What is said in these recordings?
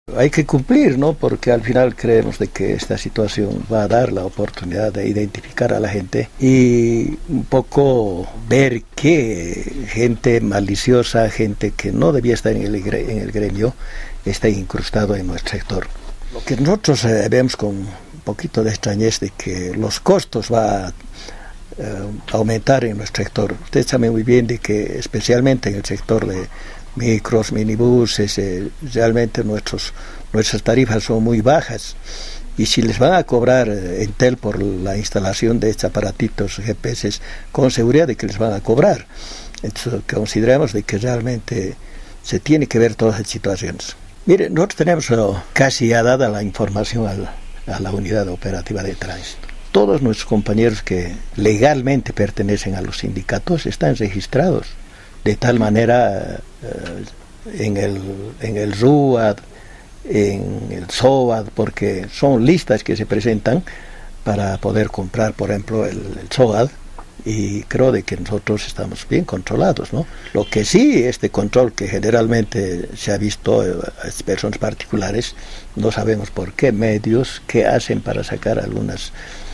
Hay que cumplir, ¿no? Porque al final creemos de que esta situación va a dar la oportunidad de identificar a la gente y un poco ver qué gente maliciosa, gente que no debía estar en el gremio, está incrustado en nuestro sector. Lo que nosotros vemos con un poquito de extrañez de que los costos va a aumentar en nuestro sector. Usted sabe muy bien de que especialmente en el sector de micros, minibuses, realmente nuestras tarifas son muy bajas y si les van a cobrar Entel por la instalación de estos aparatitos GPS, con seguridad de que les van a cobrar. Entonces consideramos de que realmente se tiene que ver todas las situaciones. Mire, nosotros tenemos casi ya dada la información a la unidad operativa de tránsito. Todos nuestros compañeros que legalmente pertenecen a los sindicatos están registrados. De tal manera en el RUAD, en el SOAD, porque son listas que se presentan para poder comprar, por ejemplo, el SOAD, y creo de que nosotros estamos bien controlados, ¿no? Lo que sí, este control que generalmente se ha visto a personas particulares, no sabemos por qué medios, qué hacen para sacar algunas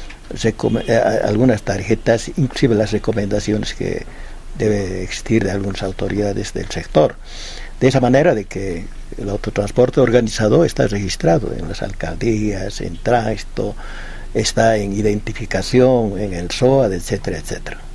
tarjetas, inclusive las recomendaciones que debe existir de algunas autoridades del sector. De esa manera de que el autotransporte organizado está registrado en las alcaldías, en tránsito, está en identificación, en el SOAD, etcétera, etcétera.